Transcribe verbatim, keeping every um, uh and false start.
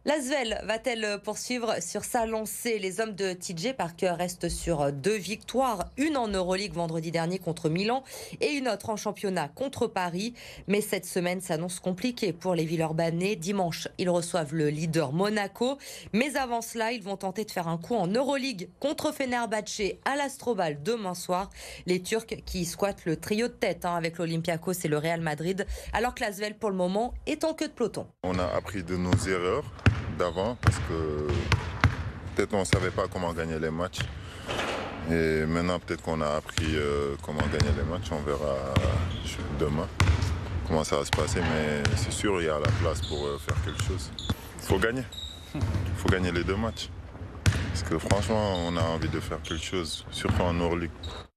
L'Asvel va-t-elle poursuivre sur sa lancée? Les hommes de T J Parker restent sur deux victoires, une en Euroleague vendredi dernier contre Milan et une autre en championnat contre Paris. Mais cette semaine s'annonce compliquée pour les Villeurbanais. Dimanche, ils reçoivent le leader Monaco. Mais avant cela, ils vont tenter de faire un coup en Euroleague contre Fenerbahçe à l'Astrobal demain soir. Les Turcs qui squattent le trio de tête hein, avec l'Olympiakos et le Real Madrid, alors que l'Asvel pour le moment est en queue de peloton. On a appris de nos erreurs d'avant parce que peut-être on ne savait pas comment gagner les matchs. Et maintenant peut-être qu'on a appris euh, comment gagner les matchs. On verra demain comment ça va se passer. Mais c'est sûr, il y a la place pour euh, faire quelque chose. Il faut gagner. Il faut gagner les deux matchs. Parce que franchement, on a envie de faire quelque chose, surtout en Euroleague.